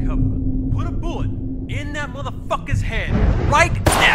cover. Put a bullet in that motherfucker's head right now.